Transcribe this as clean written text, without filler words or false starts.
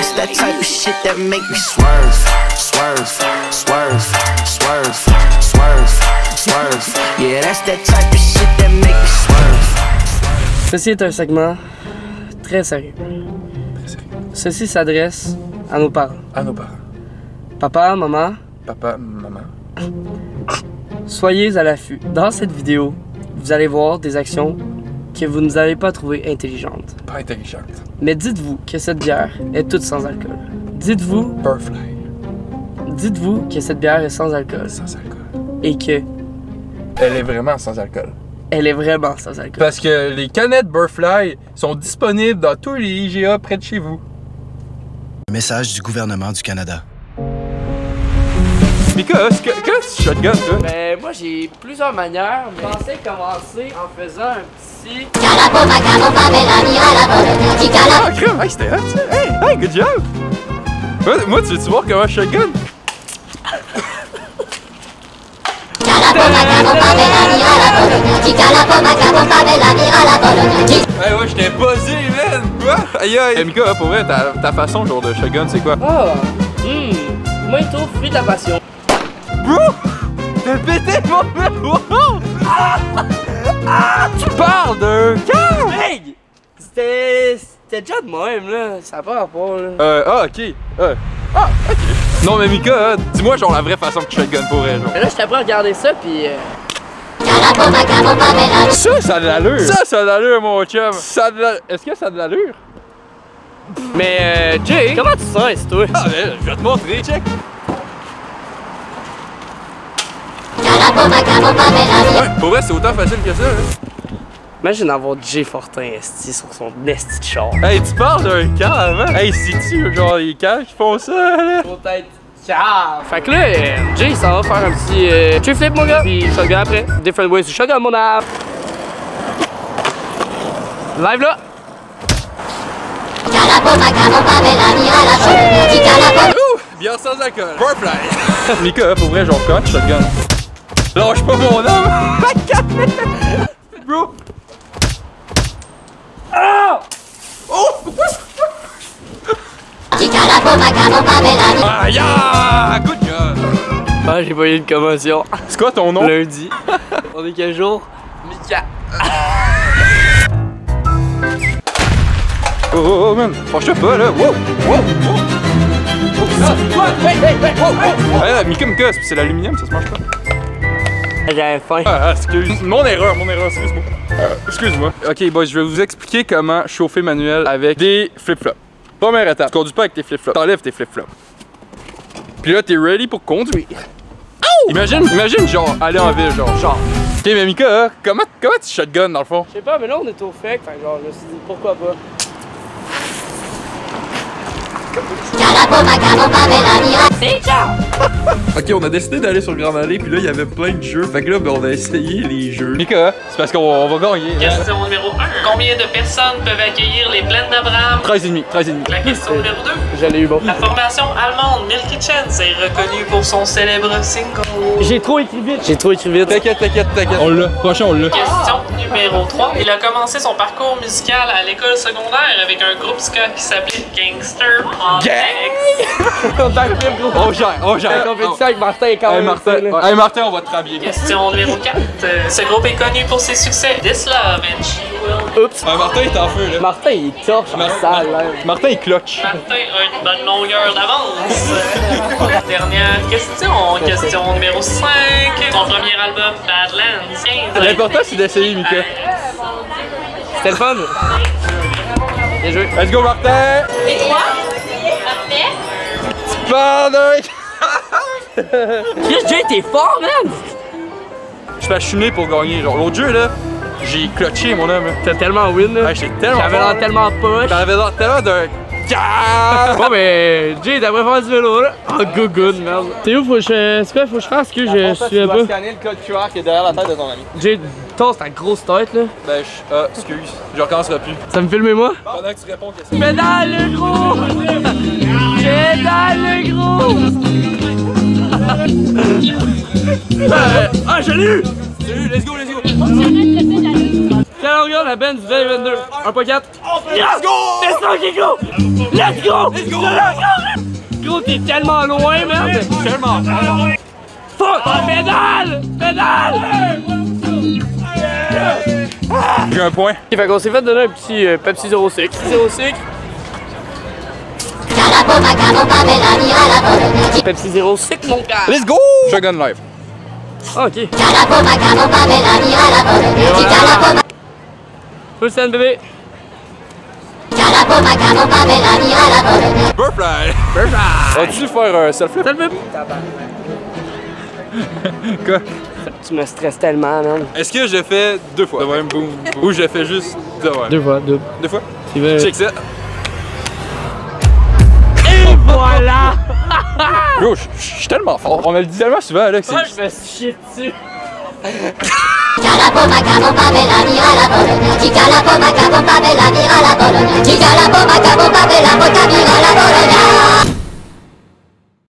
that's that type of shit that make me swerve, swerve, swerve, swerve, swerve, swerve. Yeah, that's that type of shit that make me swerve. Ceci est un segment très sérieux. Ceci s'adresse à nos parents. À nos parents. Papa, maman. Papa, maman. Soyez à l'affût. Dans cette vidéo, vous allez voir des actions que vous ne avez pas trouvées intelligentes. Pas intelligente. Mais dites-vous que cette bière est toute sans alcool. Dites-vous... Burfly. Dites-vous que cette bière est sans alcool. Sans alcool. Et que... Elle est vraiment sans alcool. Elle est vraiment sans alcool. Parce que les canettes Burfly sont disponibles dans tous les IGA près de chez vous. Message du gouvernement du Canada. Mika, comment tu shotgun, toi? Ben, moi, j'ai plusieurs manières, mais je pensais commencer en faisant un petit... Ah, crème! Hey, c'était hot, ça! Hey, good job! Moi, tu veux-tu voir comment je shotgun? Hey, ouais, j'étais buzzé, man! Quoi? Aïe, aïe! Hey, Mika, pour vrai, ta façon, genre, de shotgun, c'est quoi? Oh! Mojito, fruit de la passion. Bro! T'as pété mon numéro! Tu parles d'un cœur! Hey! C'était déjà de même, là. Ça n'a pas rapport, là. Ok. Ok. Non, mais Mika, dis-moi, genre, la vraie façon que tu shotgun pour elle, genre. Mais là, j'étais prêt à regarder ça, puis... Ça a de l'allure! Ça a de l'allure, mon chum! Est-ce que ça a de l'allure? Mais, Jay, comment tu sens, toi? Ah, ben, je vais te montrer, check! Ouais, pour vrai, c'est autant facile que ça, hein? Imagine avoir Jay Fortin, esti, sur son esti de char. Hey, tu parles d'un camp avant? Hey, c'est-tu, genre, les camps qui font ça, là? Peut-être. Fait que là, Jay, ça va faire un petit tree flip, mon gars, puis shotgun après. Different ways to shotgun, mon app. Live là! Ouh! Bière sans alcool. Burfly! Mika, pour vrai, genre, quand shotgun? Lâche pas mon homme! Bro! Ah! Oh! Ah, yeah! Good job! Ah, j'ai pas eu une commotion. C'est quoi ton nom? Lundi. On est quel jour? Mika. Oh, man! Franchement pas, là! Wow! Wow! Wow! Hey, Mika, c'est l'aluminium, ça se mange pas. J'avais faim. Excuse. Mon erreur, excuse-moi. Excuse-moi. Ok, boys, je vais vous expliquer comment chauffer manuel avec des flip-flops. Première étape, tu conduis pas avec tes flip-flops. T'enlèves tes flip-flops. Puis là, t'es ready pour conduire. Oh! Imagine, genre, aller en ville, genre. Ok, mais Mika, comment tu shotgun dans le fond? Je sais pas, mais là, on est au FEC, fait genre, je me suis dit, pourquoi pas. Ok, on a décidé d'aller sur le Grand Allée, puis là, il y avait plein de jeux. Fait que là, ben, on a essayé les jeux. Mika, c'est parce qu'on va gagner. Question numéro 1. Combien de personnes peuvent accueillir les plaines d'Abraham? 13,5. La question numéro 2. J'allais eu bon. La formation allemande Milky Chance est reconnue pour son célèbre single. J'ai trop écrit vite. T'inquiète. On l'a. Prochain, on l'a. Question numéro 3. Il a commencé son parcours musical à l'école secondaire avec un groupe ska qui s'appelait Gangster en On gère. La compétition avec Martin est quand même. Martin, on va te rhabiller. Question numéro 4. Ce groupe est connu pour ses succès This Love and She Will. Oups. Martin est en feu, là. Martin, il torche en salle, là. Martin, il cloche. Martin a une bonne longueur d'avance. Dernière question. Question numéro 5. Son premier album, Badlands. L'important, c'est d'essayer, Mika. C'était le fun. Bien joué. Let's go, Martin! Et toi? Parfait. Pardon! Chris, Jay, t'es fort, man! Je suis né pour gagner. Genre, l'autre jeu, là, j'ai clutché, mon homme. T'as tellement win, là. J'étais tellement J'avais fort, l'air tellement poche. J'avais l'air tellement d'un... Bon, mais Jay, t'as faire du vélo, là. Oh, good, merde. T'es où? C'est quoi, faut que je fasse que je suis pas? Scanner le code QR qui est derrière la tête de ton ami. Jay, tosse ta grosse tête, là. Ben, excuse. Je recommencerai plus. Ça me filme, moi? Pendant que tu réponds, qu'est-ce que Pédale, le gros! Pédale, le gros! Ah, je l'ai eu! Salut, let's go! Ciao, longueur de la Benz 2022. 1.4. Let's go! Let's go, Kiko! Let's go! Let's go! Gros, t'es tellement loin, merde! Tellement. Fuck! Pédale! Pédale! J'ai un point. Ok, fait qu'on s'est fait donner un petit Pepsi Zero Sucre. Zero Sucre. Pepsi Zero Sucre, mon gars! Let's go! Shotgun live. Ah, ok. Full stand, bébé. Burfly! Vas-tu faire un self-flip? Self-flip. Quoi? Tu me stresses tellement, man. Est-ce que j'ai fait 2 fois? De même, boum. Ou j'ai fait juste 2 fois? 2 fois, 2. 2 fois? Tu veux... Check ça. Et voilà! Yo, je suis tellement fort. On me le dit tellement souvent, Alex. Moi, je me suis chié dessus. Chi cala po macabo pa bella mira la Bologna. Chi cala po macabo